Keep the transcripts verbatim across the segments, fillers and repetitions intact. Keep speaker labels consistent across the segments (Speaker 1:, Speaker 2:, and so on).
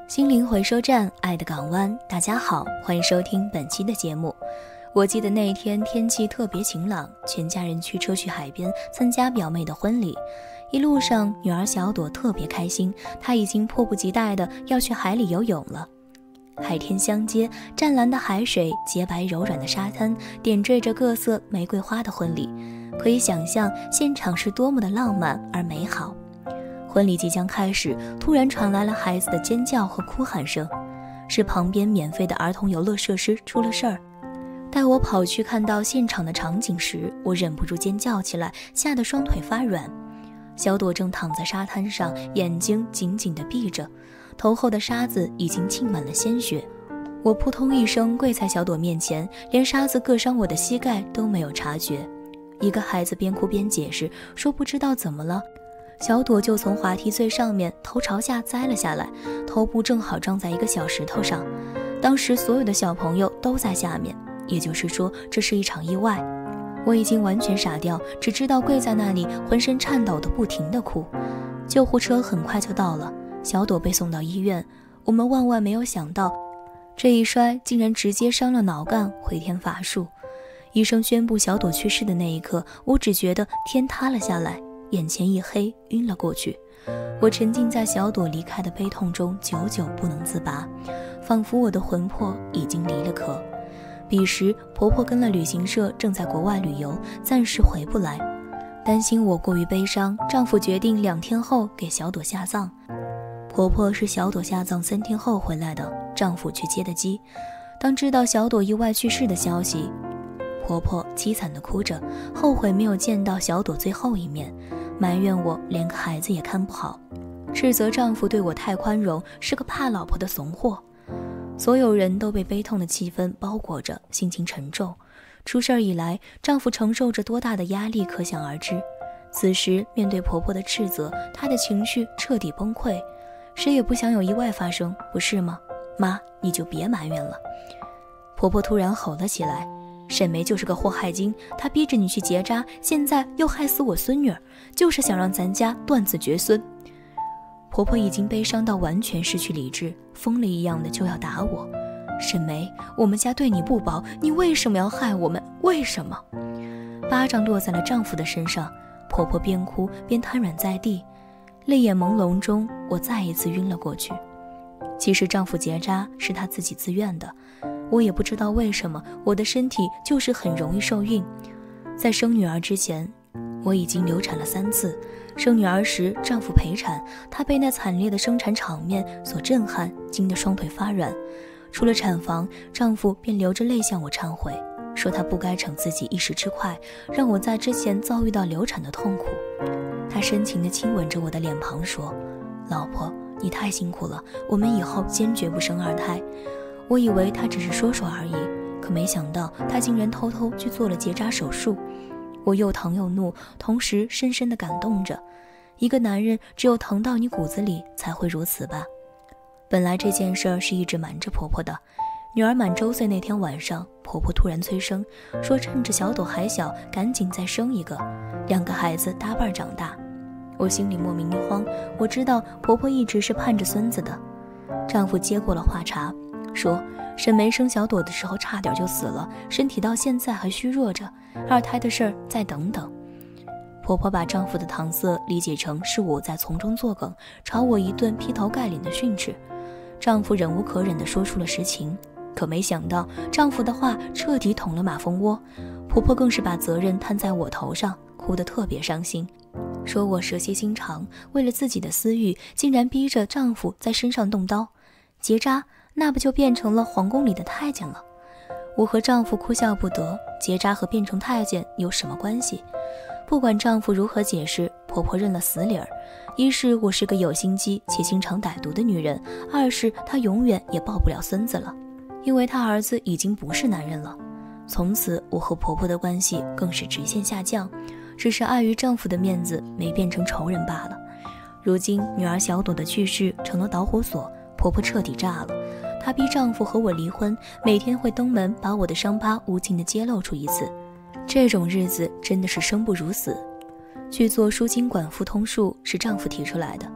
Speaker 1: 心灵回收站，爱的港湾。大家好，欢迎收听本期的节目。我记得那一天天气特别晴朗，全家人驱车去海边参加表妹的婚礼。一路上，女儿小朵特别开心，她已经迫不及待的要去海里游泳了。海天相接，湛蓝的海水，洁白柔软的沙滩，点缀着各色玫瑰花的婚礼，可以想象现场是多么的浪漫而美好。婚礼即将开始，突然传来了孩子的尖叫和哭喊声，是旁边免费的儿童游乐设施出了事儿。待我跑去看到现场的场景时，我忍不住尖叫起来，吓得双腿发软。小朵正躺在沙滩上，眼睛紧紧地闭着，头后的沙子已经浸满了鲜血。我扑通一声跪在小朵面前，连沙子硌伤我的膝盖都没有察觉。一个孩子边哭边解释，说不知道怎么了，小朵就从滑梯最上面头朝下栽了下来，头部正好撞在一个小石头上。当时所有的小朋友都在下面，也就是说这是一场意外。我已经完全傻掉，只知道跪在那里浑身颤抖的不停地哭。救护车很快就到了，小朵被送到医院。我们万万没有想到，这一摔竟然直接伤了脑干，回天乏术。医生宣布小朵去世的那一刻，我只觉得天塌了下来，眼前一黑，晕了过去。我沉浸在小朵离开的悲痛中，久久不能自拔，仿佛我的魂魄已经离了壳。彼时婆婆跟了旅行社，正在国外旅游，暂时回不来。担心我过于悲伤，丈夫决定两天后给小朵下葬。婆婆是小朵下葬三天后回来的，丈夫去接的机。当知道小朵意外去世的消息，婆婆凄惨地哭着，后悔没有见到小朵最后一面，埋怨我连个孩子也看不好，斥责丈夫对我太宽容，是个怕老婆的怂货。所有人都被悲痛的气氛包裹着，心情沉重。出事以来，丈夫承受着多大的压力可想而知。此时面对婆婆的斥责，她的情绪彻底崩溃。谁也不想有意外发生，不是吗？妈，你就别埋怨了。婆婆突然吼了起来，沈梅就是个祸害精，她逼着你去结扎，现在又害死我孙女儿，就是想让咱家断子绝孙。婆婆已经悲伤到完全失去理智，疯了一样的就要打我。沈梅，我们家对你不薄，你为什么要害我们？为什么？巴掌落在了丈夫的身上，婆婆边哭边瘫软在地，泪眼朦胧中，我再一次晕了过去。其实丈夫结扎是他自己自愿的，我也不知道为什么，我的身体就是很容易受孕。在生女儿之前，我已经流产了三次。生女儿时，丈夫陪产，他被那惨烈的生产场面所震撼，惊得双腿发软。出了产房，丈夫便流着泪向我忏悔，说他不该逞自己一时之快，让我在之前遭遇到流产的痛苦。他深情地亲吻着我的脸庞，说：老婆，你太辛苦了，我们以后坚决不生二胎。我以为他只是说说而已，可没想到他竟然偷偷去做了结扎手术。我又疼又怒，同时深深地感动着。一个男人只有疼到你骨子里才会如此吧。本来这件事儿是一直瞒着婆婆的，女儿满周岁那天晚上，婆婆突然催生，说趁着小朵还小，赶紧再生一个，两个孩子搭伴长大。我心里莫名一慌，我知道婆婆一直是盼着孙子的。丈夫接过了话茬，说沈梅生小朵的时候差点就死了，身体到现在还虚弱着，二胎的事儿再等等。婆婆把丈夫的搪塞理解成是我在从中作梗，朝我一顿劈头盖脸的训斥。丈夫忍无可忍地说出了实情，可没想到丈夫的话彻底捅了马蜂窝。婆婆更是把责任摊在我头上，哭得特别伤心，说我蛇蝎心肠，为了自己的私欲，竟然逼着丈夫在身上动刀。结扎那不就变成了皇宫里的太监了？我和丈夫哭笑不得，结扎和变成太监有什么关系？不管丈夫如何解释，婆婆认了死理儿。一是我是个有心机且心肠歹毒的女人，二是她永远也抱不了孙子了，因为她儿子已经不是男人了。从此我和婆婆的关系更是直线下降，只是碍于丈夫的面子没变成仇人罢了。如今女儿小朵的去世成了导火索，婆婆彻底炸了。她逼丈夫和我离婚，每天会登门把我的伤疤无情地揭露出一次。这种日子真的是生不如死。去做输精管腹通术是丈夫提出来的，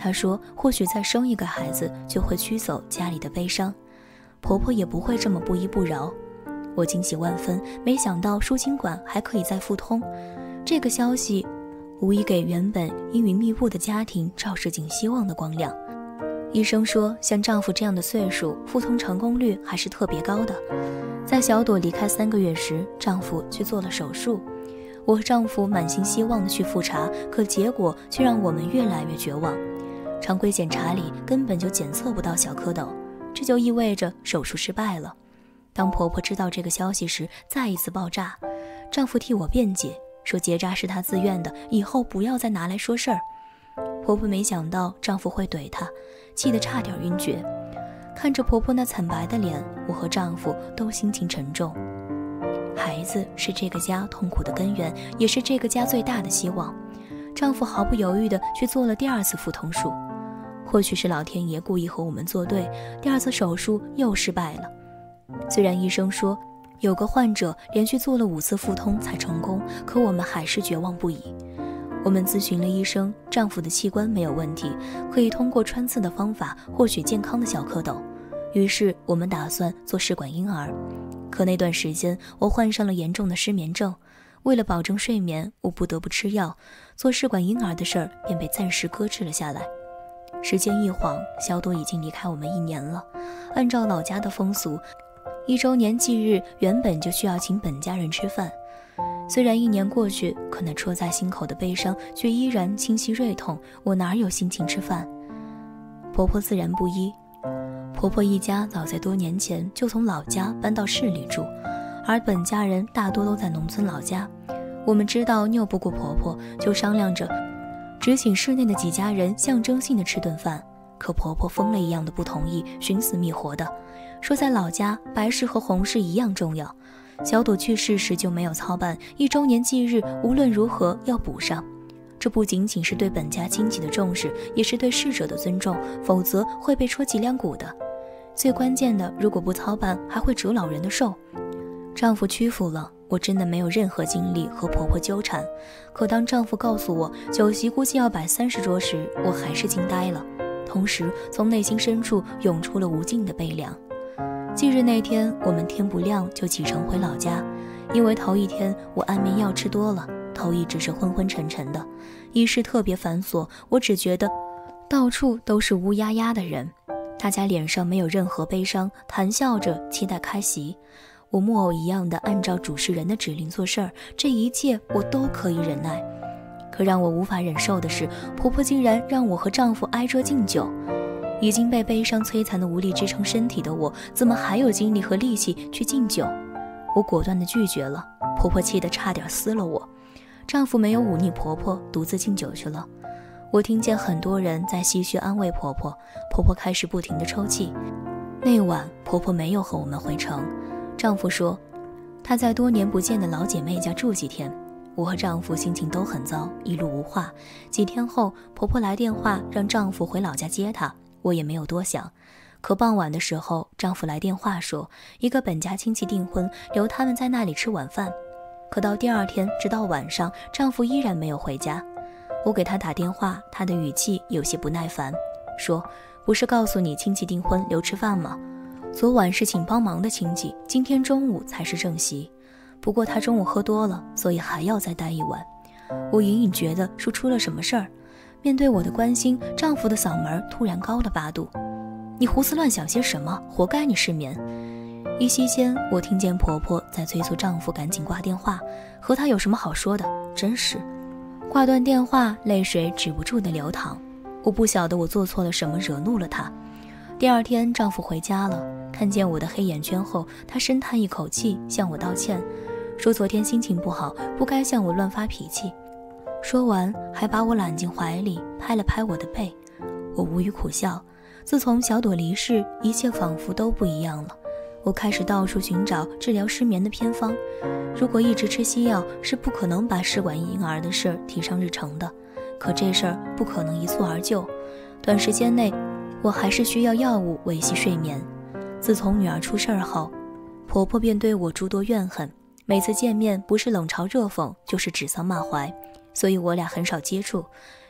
Speaker 1: 她说或许再生一个孩子就会驱走家里的悲伤，婆婆也不会这么不依不饶。我惊喜万分，没想到输精管还可以再复通，这个消息无疑给原本阴云密布的家庭照射进希望的光亮。医生说，像丈夫这样的岁数，复通成功率还是特别高的。在小朵离开三个月时，丈夫去做了手术。我和丈夫满心希望地去复查，可结果却让我们越来越绝望。常规检查里根本就检测不到小蝌蚪，这就意味着手术失败了。当婆婆知道这个消息时，再一次爆炸。丈夫替我辩解，说结扎是她自愿的，以后不要再拿来说事儿。婆婆没想到丈夫会怼她，气得差点晕厥。看着婆婆那惨白的脸，我和丈夫都心情沉重。孩子是这个家痛苦的根源，也是这个家最大的希望。丈夫毫不犹豫地去做了第二次腹通术。或许是老天爷故意和我们作对，第二次手术又失败了。虽然医生说有个患者连续做了五次腹通才成功，可我们还是绝望不已。我们咨询了医生，丈夫的器官没有问题，可以通过穿刺的方法获取健康的小蝌蚪。于是我们打算做试管婴儿。可那段时间我患上了严重的失眠症，为了保证睡眠，我不得不吃药，做试管婴儿的事儿便被暂时搁置了下来。时间一晃，小朵已经离开我们一年了。按照老家的风俗，一周年忌日原本就需要请本家人吃饭。虽然一年过去，可那戳在心口的悲伤却依然清晰锐痛，我哪有心情吃饭？婆婆自然不依。婆婆一家早在多年前就从老家搬到市里住，而本家人大多都在农村老家。我们知道拗不过婆婆，就商量着只请市内的几家人象征性的吃顿饭。可婆婆疯了一样的不同意，寻死觅活的说在老家白事和红事一样重要，小朵去世时就没有操办，一周年忌日无论如何要补上。这不仅仅是对本家亲戚的重视，也是对逝者的尊重，否则会被戳脊梁骨的。最关键的，如果不操办，还会折老人的寿。丈夫屈服了，我真的没有任何精力和婆婆纠缠。可当丈夫告诉我酒席估计要摆三十桌时，我还是惊呆了，同时从内心深处涌出了无尽的悲凉。忌日那天，我们天不亮就启程回老家，因为头一天我安眠药吃多了，头一直是昏昏沉沉的，仪式特别繁琐，我只觉得到处都是乌压压的人，大家脸上没有任何悲伤，谈笑着期待开席。我木偶一样的按照主事人的指令做事儿，这一切我都可以忍耐。可让我无法忍受的是，婆婆竟然让我和丈夫挨着敬酒。已经被悲伤摧残的无力支撑身体的我，怎么还有精力和力气去敬酒？我果断地拒绝了，婆婆气得差点撕了我。丈夫没有忤逆婆婆，独自敬酒去了。我听见很多人在唏嘘安慰婆婆，婆婆开始不停地抽泣。那晚婆婆没有和我们回城，丈夫说她在多年不见的老姐妹家住几天。我和丈夫心情都很糟，一路无话。几天后，婆婆来电话让丈夫回老家接她，我也没有多想。可傍晚的时候，丈夫来电话说一个本家亲戚订婚，留他们在那里吃晚饭。可到第二天直到晚上，丈夫依然没有回家。我给他打电话，他的语气有些不耐烦，说不是告诉你亲戚订婚留吃饭吗？昨晚是请帮忙的亲戚，今天中午才是正席。不过他中午喝多了，所以还要再待一晚。我隐隐觉得说出了什么事儿。面对我的关心，丈夫的嗓门突然高了八度。你胡思乱想些什么？活该你失眠。一息间，我听见婆婆在催促丈夫赶紧挂电话，和他有什么好说的？真是。挂断电话，泪水止不住的流淌。我不晓得我做错了什么，惹怒了他。第二天，丈夫回家了，看见我的黑眼圈后，他深叹一口气，向我道歉，说昨天心情不好，不该向我乱发脾气。说完，还把我揽进怀里，拍了拍我的背。我无语苦笑。自从小朵离世，一切仿佛都不一样了。我开始到处寻找治疗失眠的偏方。如果一直吃西药，是不可能把试管婴儿的事儿提上日程的。可这事儿不可能一蹴而就，短时间内，我还是需要药物维系睡眠。自从女儿出事儿后，婆婆便对我诸多怨恨，每次见面不是冷嘲热讽，就是指桑骂槐，所以我俩很少接触。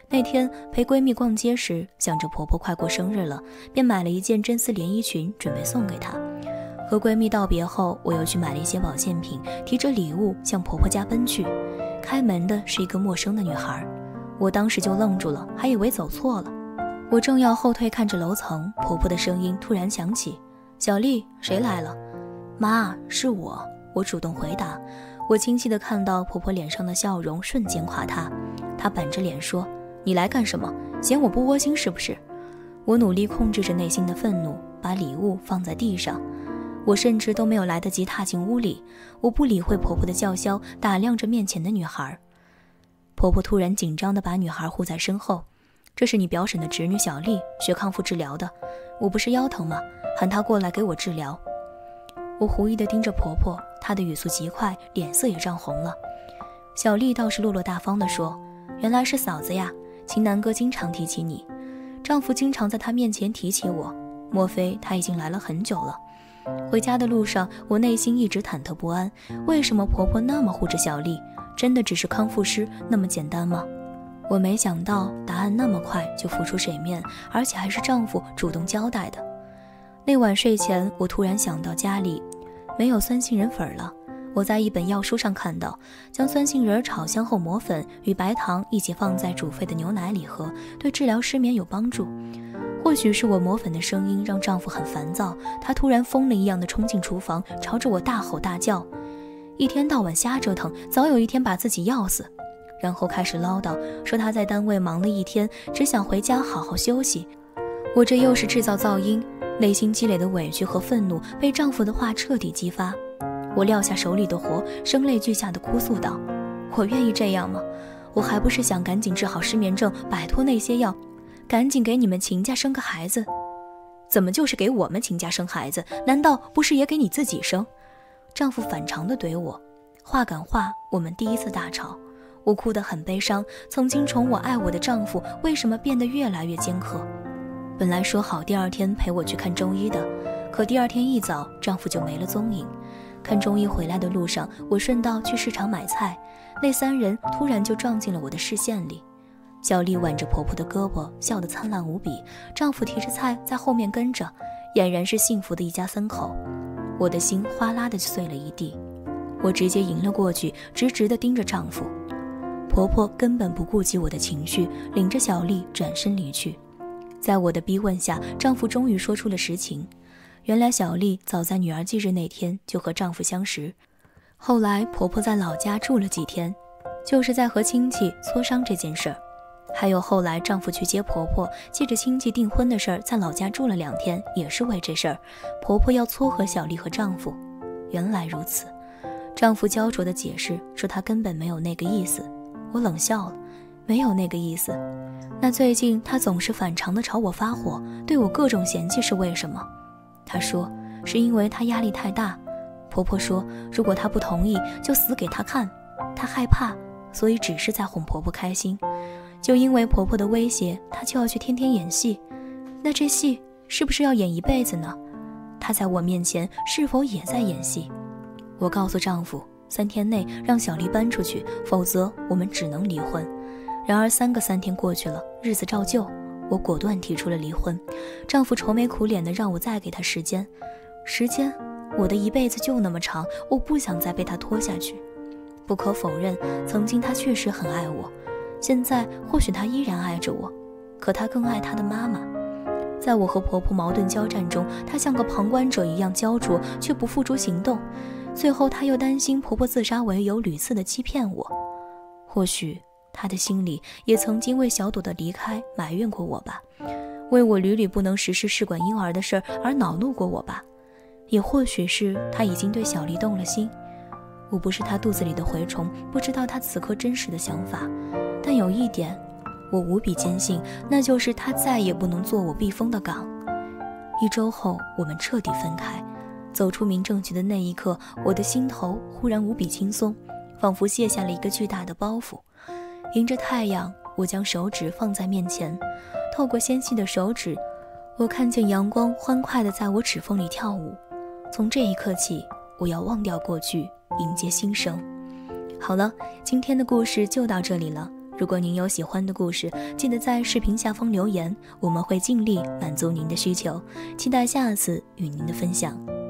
Speaker 1: 那天陪闺蜜逛街时，想着婆婆快过生日了，便买了一件真丝连衣裙准备送给她。和闺蜜道别后，我又去买了一些保健品，提着礼物向婆婆家奔去。开门的是一个陌生的女孩，我当时就愣住了，还以为走错了。我正要后退看着楼层，婆婆的声音突然响起：“小丽，谁来了？”“妈，是我。”我主动回答。我清晰地看到婆婆脸上的笑容瞬间垮塌，她板着脸说：“你来干什么？嫌我不窝心是不是？”我努力控制着内心的愤怒，把礼物放在地上。我甚至都没有来得及踏进屋里，我不理会婆婆的叫嚣，打量着面前的女孩。婆婆突然紧张地把女孩护在身后：“这是你表婶的侄女小丽，学康复治疗的。我不是腰疼吗？喊她过来给我治疗。”我狐疑地盯着婆婆，她的语速极快，脸色也涨红了。小丽倒是落落大方地说：“原来是嫂子呀，秦南哥经常提起你，丈夫经常在她面前提起我，莫非他已经来了很久了？”回家的路上，我内心一直忐忑不安，为什么婆婆那么护着小丽？真的只是康复师那么简单吗？我没想到答案那么快就浮出水面，而且还是丈夫主动交代的。那晚睡前，我突然想到家里没有酸杏仁粉了。我在一本药书上看到，将酸杏仁炒香后磨粉，与白糖一起放在煮沸的牛奶里喝，对治疗失眠有帮助。或许是我磨粉的声音让丈夫很烦躁，他突然疯了一样的冲进厨房，朝着我大吼大叫：“一天到晚瞎折腾，早有一天把自己要死。”然后开始唠叨，说他在单位忙了一天，只想回家好好休息。我这又是制造噪音，内心积累的委屈和愤怒被丈夫的话彻底激发。我撂下手里的活，声泪俱下的哭诉道：“我愿意这样吗？我还不是想赶紧治好失眠症，摆脱那些药，赶紧给你们秦家生个孩子。”“怎么就是给我们秦家生孩子？难道不是也给你自己生？”丈夫反常地怼我。话赶话，我们第一次大吵。我哭得很悲伤，曾经宠我爱我的丈夫为什么变得越来越尖刻？本来说好第二天陪我去看中医的，可第二天一早丈夫就没了踪影。看中医回来的路上，我顺道去市场买菜，那三人突然就撞进了我的视线里。小丽挽着婆婆的胳膊，笑得灿烂无比，丈夫提着菜在后面跟着，俨然是幸福的一家三口。我的心哗啦地碎了一地，我直接迎了过去，直直地盯着丈夫。婆婆根本不顾及我的情绪，领着小丽转身离去。在我的逼问下，丈夫终于说出了实情。原来小丽早在女儿忌日那天就和丈夫相识，后来婆婆在老家住了几天，就是在和亲戚磋商这件事儿。还有后来丈夫去接婆婆，借着亲戚订婚的事儿在老家住了两天，也是为这事儿。婆婆要撮合小丽和丈夫。原来如此，丈夫焦灼地解释说他根本没有那个意思。我冷笑了，没有那个意思。那最近他总是反常地朝我发火，对我各种嫌弃是为什么？他说是因为他压力太大。婆婆说如果他不同意就死给他看，他害怕，所以只是在哄婆婆开心。就因为婆婆的威胁，他就要去天天演戏。那这戏是不是要演一辈子呢？他在我面前是否也在演戏？我告诉丈夫，三天内让小丽搬出去，否则我们只能离婚。然而三个三天过去了，日子照旧，我果断提出了离婚。丈夫愁眉苦脸的让我再给他时间。时间？我的一辈子就那么长，我不想再被他拖下去。不可否认，曾经他确实很爱我，现在或许他依然爱着我，可他更爱他的妈妈。在我和婆婆矛盾交战中，他像个旁观者一样焦灼，却不付诸行动。最后他又担心婆婆自杀为由屡次的欺骗我。或许他的心里也曾经为小朵的离开埋怨过我吧，为我屡屡不能实施试管婴儿的事而恼怒过我吧。也或许是他已经对小丽动了心。我不是他肚子里的蛔虫，不知道他此刻真实的想法，但有一点我无比坚信，那就是他再也不能做我避风的港。一周后我们彻底分开，走出民政局的那一刻，我的心头忽然无比轻松，仿佛卸下了一个巨大的包袱。迎着太阳，我将手指放在面前，透过纤细的手指，我看见阳光欢快地在我指缝里跳舞。从这一刻起，我要忘掉过去，迎接新生。好了，今天的故事就到这里了。 如果您有喜欢的故事，记得在视频下方留言，我们会尽力满足您的需求，期待下次与您的分享。